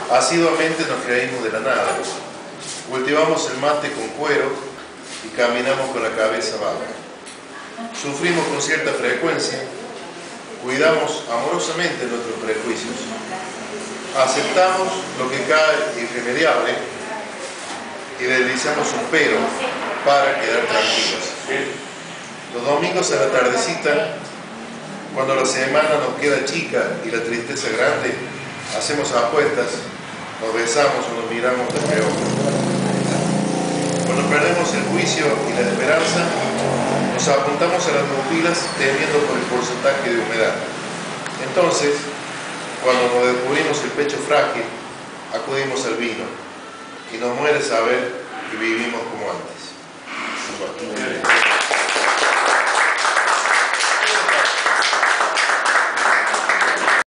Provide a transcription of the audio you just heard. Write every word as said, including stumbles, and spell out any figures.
Asiduamente nos reímos de la nada. Cultivamos el mate con cuero y caminamos con la cabeza baja. Sufrimos con cierta frecuencia. Cuidamos amorosamente nuestros prejuicios. Aceptamos lo que cae irremediable y deslizamos un pero para quedar tranquilos. Los domingos a la tardecita, cuando la semana nos queda chica y la tristeza grande, hacemos apuestas, nos besamos o nos miramos de reojo. Cuando perdemos el juicio y la esperanza, nos apuntamos a las pupilas temiendo por el porcentaje de humedad. Entonces, cuando nos descubrimos el pecho frágil, acudimos al vino y nos muere saber que vivimos como antes.